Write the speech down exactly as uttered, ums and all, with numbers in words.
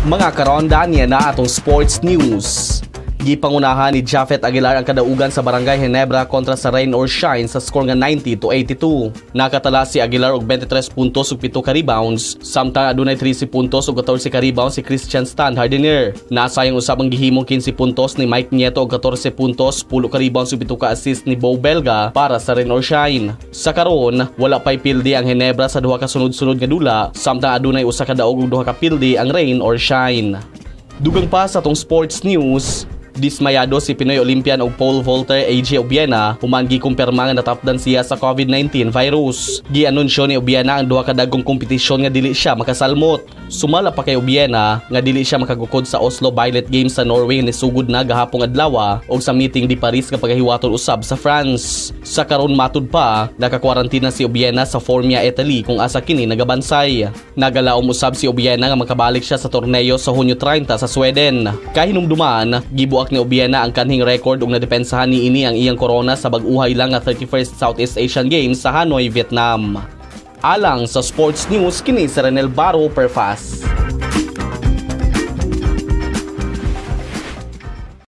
Mga karonda niya na atong sports news. Gipangunahan ni Japhet Aguilar ang kadaugan sa Barangay Ginebra kontra sa Rain or Shine sa score nga ninety to eighty-two. Nakatala si Aguilar og twenty-tres puntos ug pito ka rebounds, samtang adunay thirty puntos ug fourteen ka rebounds si Christian Stan Hardiner. Nasayang usab ang gihimong fifteen puntos ni Mike Nieto ug fourteen puntos, ten ka rebounds ug pito ka assist ni Bo Belga para sa Rain or Shine. Sa karon, wala pay pildi ang Ginebra sa duha ka sunod-sunod nga dula, samtang adunay usa ka daog ug duha ka pildi ang Rain or Shine. Dugang pa sa atong sports news, dismayado si Pinoy Olympian o pole vaulter A J Obiena human gikumpirma nga natapdan siya sa COVID nineteen virus. Gianunsyo ni Obiena ang duha ka dagkong kompetisyon nga dili siya makasalmot. Sumala pa kay Obiena nga dili siya makagukod sa Oslo Violet Games sa Norway ni sugod na gahapong adlaw og sa meeting di Paris nga pagahiwaton usab sa France. Sa karon matud pa, nakakwarantina si Obiena sa Formia Italy kung asa kini nagabansay. Nagalaom usab si Obiena nga makabalik siya sa torneo sa Hunyo thirty sa Sweden. Kahinumduman, gibu ni Obiena ang kanhing record ug nadepensahan niini ang iyang corona sa bag-uhay lang nga thirty-first Southeast Asian Games sa Hanoi, Vietnam. Alang sa sports news, kini si Renel Baro per Fast.